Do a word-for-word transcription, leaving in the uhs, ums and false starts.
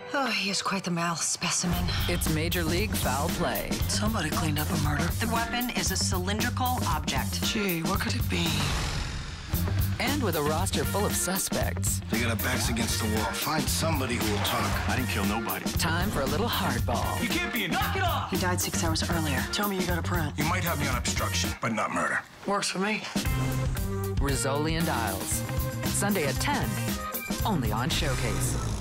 Oh, he is quite the male specimen. It's Major League Foul Play. Somebody cleaned up a murder. The weapon is a cylindrical object. Gee, what could it be? And with a roster full of suspects. They got our backs against the wall. Find somebody who will talk. I didn't kill nobody. Time for a little hardball. You can't be a knock it off! He died six hours earlier. Tell me you got a print. You might have me on obstruction, but not murder. Works for me. Rizzoli and Isles. Sunday at ten. Only on Showcase.